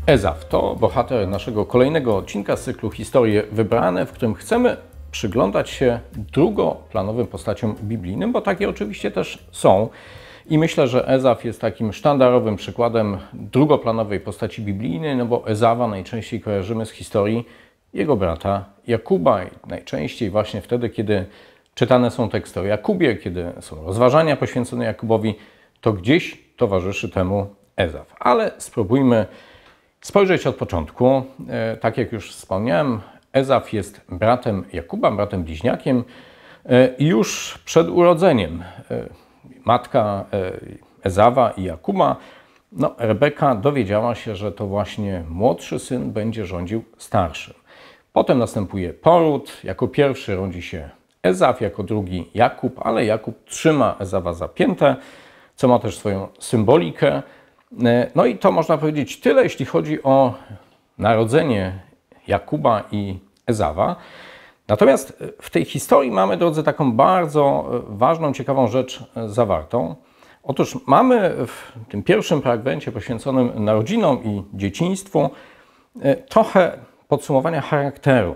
Ezaf to bohater naszego kolejnego odcinka z cyklu Historie Wybrane, w którym chcemy przyglądać się drugoplanowym postaciom biblijnym, bo takie oczywiście też są. I myślę, że Ezaf jest takim sztandarowym przykładem drugoplanowej postaci biblijnej, no bo Ezawa najczęściej kojarzymy z historii jego brata Jakuba. I najczęściej właśnie wtedy, kiedy czytane są teksty o Jakubie, kiedy są rozważania poświęcone Jakubowi, to gdzieś towarzyszy temu Ezaf. Ale spróbujmy spojrzeć od początku. Tak jak już wspomniałem, Ezaf jest bratem Jakuba, bratem bliźniakiem i już przed urodzeniem matka Ezawa i Jakuba, Rebeka, dowiedziała się, że to właśnie młodszy syn będzie rządził starszym. Potem następuje poród. Jako pierwszy rodzi się Ezaf, jako drugi Jakub, ale Jakub trzyma Ezawa za piętę, co ma też swoją symbolikę. No i to można powiedzieć tyle, jeśli chodzi o narodzenie Jakuba i Ezawa. Natomiast w tej historii mamy, drodzy, taką bardzo ważną, ciekawą rzecz zawartą. Otóż mamy w tym pierwszym fragmencie poświęconym narodzinom i dzieciństwu trochę podsumowania charakteru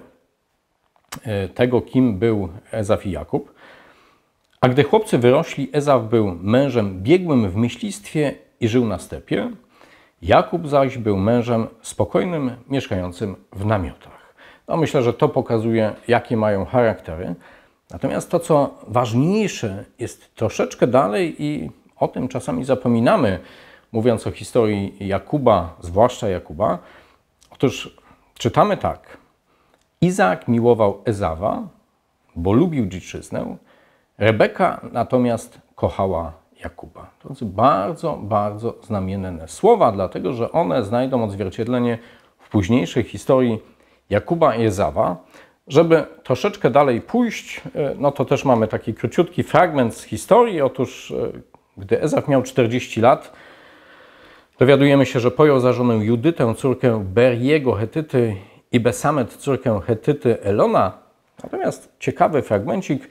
tego, kim był Ezaf i Jakub. A gdy chłopcy wyrośli, Ezaf był mężem biegłym w myślistwie i żył na stepie. Jakub zaś był mężem spokojnym, mieszkającym w namiotach. Myślę, że to pokazuje, jakie mają charaktery. Natomiast to, co ważniejsze, jest troszeczkę dalej i o tym czasami zapominamy, mówiąc o historii Jakuba, zwłaszcza Jakuba. Otóż czytamy tak. Izaak miłował Ezawa, bo lubił dziczyznę. Rebeka natomiast kochała Jakuba. To są bardzo, bardzo znamienne słowa, dlatego że one znajdą odzwierciedlenie w późniejszej historii Jakuba i Ezawa. Żeby troszeczkę dalej pójść, to też mamy taki króciutki fragment z historii. Otóż, gdy Ezaf miał 40 lat, dowiadujemy się, że pojął za żonę Judytę, córkę Beriego Hetyty i Besamet, córkę Hetyty Elona. Natomiast ciekawy fragmencik.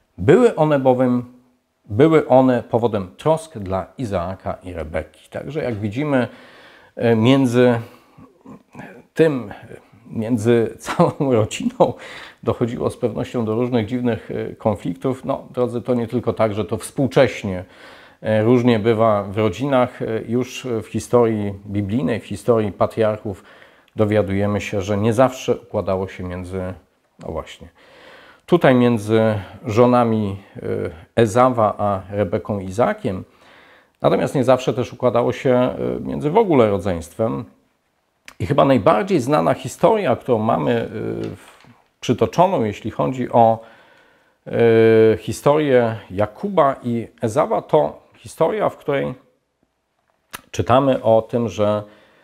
Były one powodem trosk dla Izaaka i Rebeki. Także jak widzimy, między całą rodziną dochodziło z pewnością do różnych dziwnych konfliktów. Drodzy, to nie tylko tak, że to współcześnie różnie bywa w rodzinach. Już w historii biblijnej, w historii patriarchów dowiadujemy się, że nie zawsze układało się między żonami Ezawa a Rebeką i Izaakiem. Natomiast nie zawsze też układało się między w ogóle rodzeństwem. I chyba najbardziej znana historia, którą mamy przytoczoną, jeśli chodzi o historię Jakuba i Ezawa, to historia, w której czytamy o tym, że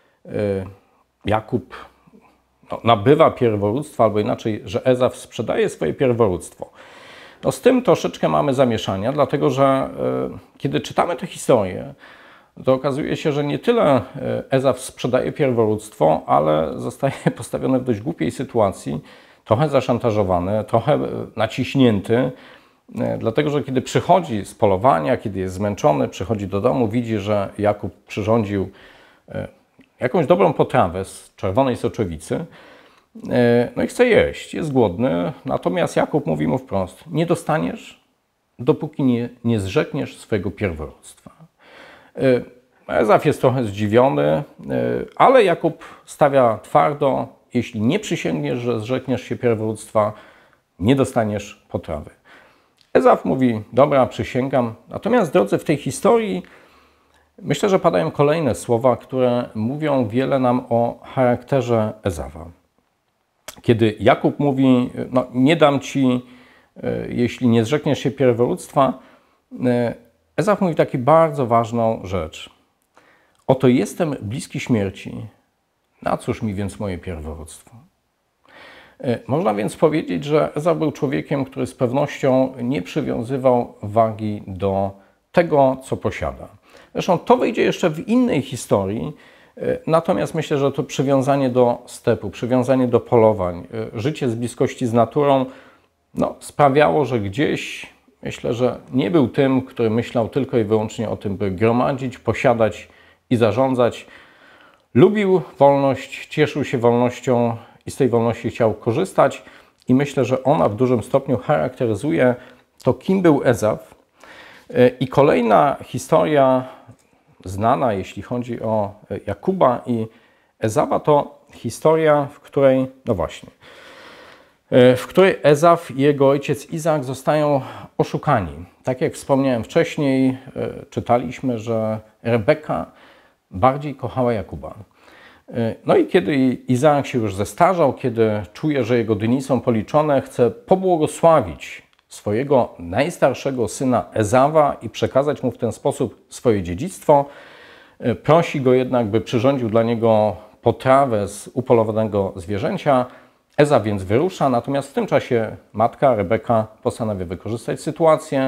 Jakub nabywa pierworództwo, albo inaczej, że Ezaf sprzedaje swoje pierworództwo. Z tym troszeczkę mamy zamieszania, dlatego że kiedy czytamy tę historię, to okazuje się, że nie tyle Ezaf sprzedaje pierworództwo, ale zostaje postawiony w dość głupiej sytuacji, trochę zaszantażowany, trochę naciśnięty, dlatego że kiedy przychodzi z polowania, kiedy jest zmęczony, przychodzi do domu, widzi, że Jakub przyrządził jakąś dobrą potrawę z czerwonej soczewicy, i chce jeść, jest głodny, natomiast Jakub mówi mu wprost: nie dostaniesz, dopóki nie zrzekniesz swojego pierworództwa. Ezaf jest trochę zdziwiony, ale Jakub stawia twardo: jeśli nie przysięgniesz, że zrzekniesz się pierworództwa, nie dostaniesz potrawy. Ezaf mówi: dobra, przysięgam. Natomiast, drodzy, w tej historii myślę, że padają kolejne słowa, które mówią wiele nam o charakterze Ezawa. Kiedy Jakub mówi: nie dam ci, jeśli nie zrzekniesz się pierworództwa, Ezaf mówi taką bardzo ważną rzecz. Oto jestem bliski śmierci, na cóż mi więc moje pierworództwo? Można więc powiedzieć, że Ezaf był człowiekiem, który z pewnością nie przywiązywał wagi do tego, co posiada. Zresztą to wyjdzie jeszcze w innej historii, natomiast myślę, że to przywiązanie do stepu, przywiązanie do polowań, życie z bliskości z naturą sprawiało, że gdzieś, myślę, że nie był tym, który myślał tylko i wyłącznie o tym, by gromadzić, posiadać i zarządzać. lubił wolność, cieszył się wolnością i z tej wolności chciał korzystać. I myślę, że ona w dużym stopniu charakteryzuje to, kim był Ezaf. I kolejna historia znana, jeśli chodzi o Jakuba i Ezawa, to historia, w której, no właśnie, w której Ezaf i jego ojciec Izaak zostają oszukani. Tak jak wspomniałem wcześniej, czytaliśmy, że Rebeka bardziej kochała Jakuba. No i kiedy Izaak się już zestarzał, kiedy czuje, że jego dni są policzone, chce pobłogosławić swojego najstarszego syna Ezawa i przekazać mu w ten sposób swoje dziedzictwo. Prosi go jednak, by przyrządził dla niego potrawę z upolowanego zwierzęcia. Ezaw więc wyrusza, natomiast w tym czasie matka Rebeka postanawia wykorzystać sytuację.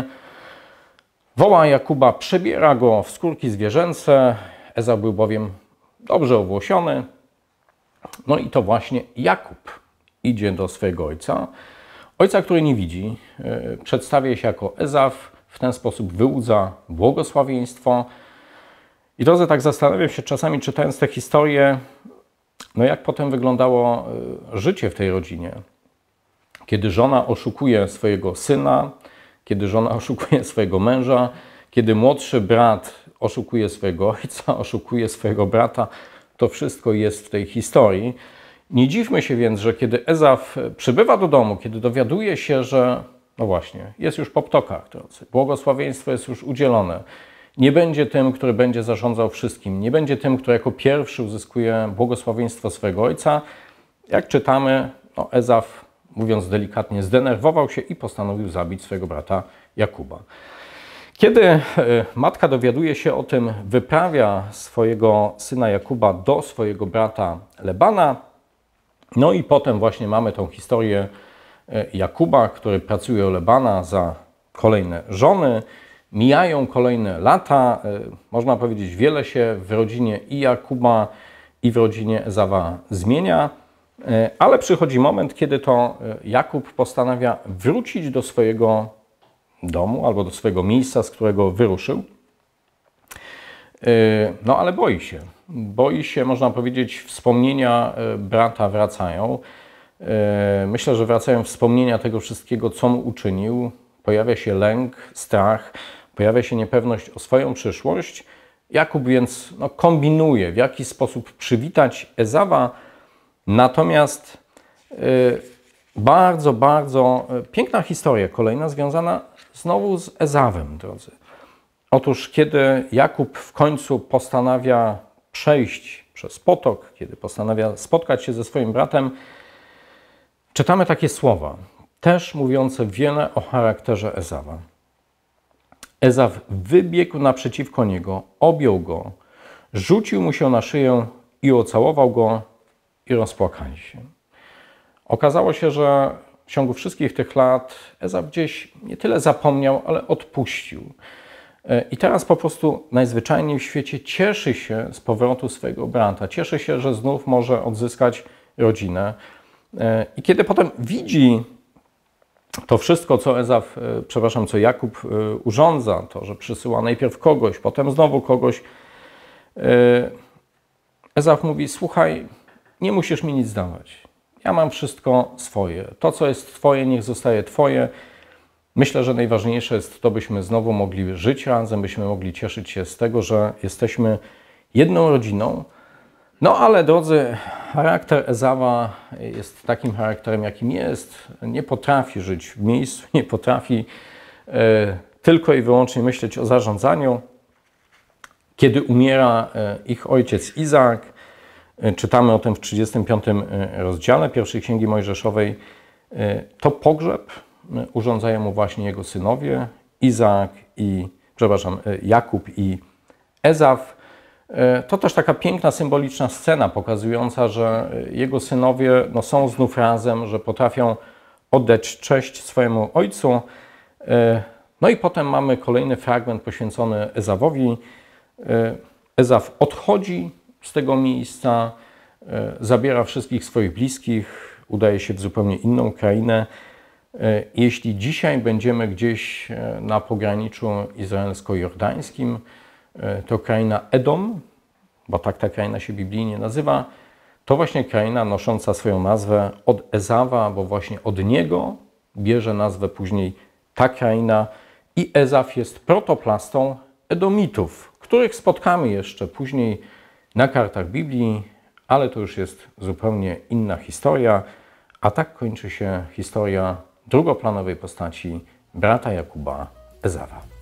Woła Jakuba, przebiera go w skórki zwierzęce. Ezaw był bowiem dobrze owłosiony. No i to właśnie Jakub idzie do swojego ojca. Ojca, który nie widzi, przedstawia się jako Ezaf, w ten sposób wyłudza błogosławieństwo. I drodzy, tak zastanawiam się czasami, czytając tę historię, no jak potem wyglądało życie w tej rodzinie. Kiedy żona oszukuje swojego syna, kiedy żona oszukuje swojego męża, kiedy młodszy brat oszukuje swojego ojca, oszukuje swojego brata, to wszystko jest w tej historii. Nie dziwmy się więc, że kiedy Ezaf przybywa do domu, kiedy dowiaduje się, że no właśnie, jest już po ptokach, błogosławieństwo jest już udzielone, nie będzie tym, który będzie zarządzał wszystkim, nie będzie tym, który jako pierwszy uzyskuje błogosławieństwo swojego ojca. Jak czytamy, no Ezaf, mówiąc delikatnie, zdenerwował się i postanowił zabić swojego brata Jakuba. Kiedy matka dowiaduje się o tym, wyprawia swojego syna Jakuba do swojego brata Lebana. No i potem właśnie mamy tą historię Jakuba, który pracuje u Lebana za kolejne żony. Mijają kolejne lata. Można powiedzieć, wiele się w rodzinie i Jakuba, i w rodzinie Ezawa zmienia. Ale przychodzi moment, kiedy to Jakub postanawia wrócić do swojego domu albo do swojego miejsca, z którego wyruszył. No ale boi się. Boi się, można powiedzieć, wspomnienia brata wracają. Myślę, że wracają wspomnienia tego wszystkiego, co mu uczynił. Pojawia się lęk, strach, pojawia się niepewność o swoją przyszłość. Jakub więc kombinuje, w jaki sposób przywitać Ezawa. Natomiast bardzo, bardzo piękna historia kolejna związana znowu z Ezawem, drodzy. Otóż kiedy Jakub w końcu postanawia przejść przez potok, kiedy postanawia spotkać się ze swoim bratem, czytamy takie słowa, też mówiące wiele o charakterze Ezawa. Ezaw wybiegł naprzeciwko niego, objął go, rzucił mu się na szyję i ocałował go i rozpłakali się. Okazało się, że w ciągu wszystkich tych lat Ezaw gdzieś nie tyle zapomniał, ale odpuścił. I teraz po prostu najzwyczajniej w świecie cieszy się z powrotu swojego brata. Cieszy się, że znów może odzyskać rodzinę. I kiedy potem widzi to wszystko, co Jakub urządza, to, że przysyła najpierw kogoś, potem znowu kogoś, Ezaw mówi, słuchaj, nie musisz mi nic dawać. Ja mam wszystko swoje. To, co jest twoje, niech zostaje twoje. Myślę, że najważniejsze jest to, byśmy znowu mogli żyć razem, byśmy mogli cieszyć się z tego, że jesteśmy jedną rodziną. No ale drodzy, charakter Ezawa jest takim charakterem, jakim jest. Nie potrafi żyć w miejscu, nie potrafi tylko i wyłącznie myśleć o zarządzaniu. Kiedy umiera ich ojciec Izaak, czytamy o tym w 35 rozdziale pierwszej Księgi Mojżeszowej, to pogrzeb urządzają mu właśnie jego synowie, Jakub i Ezaw. To też taka piękna, symboliczna scena pokazująca, że jego synowie są znów razem, że potrafią oddać cześć swojemu ojcu. No i potem mamy kolejny fragment poświęcony Ezawowi. Ezaw odchodzi z tego miejsca, zabiera wszystkich swoich bliskich, udaje się w zupełnie inną krainę. Jeśli dzisiaj będziemy gdzieś na pograniczu izraelsko-jordańskim, to kraina Edom, bo tak ta kraina się biblijnie nazywa, to właśnie kraina nosząca swoją nazwę od Ezawa, bo właśnie od niego bierze nazwę później ta kraina i Ezaf jest protoplastą Edomitów, których spotkamy jeszcze później na kartach Biblii, ale to już jest zupełnie inna historia, a tak kończy się historia drugoplanowej postaci brata Jakuba, Ezawa.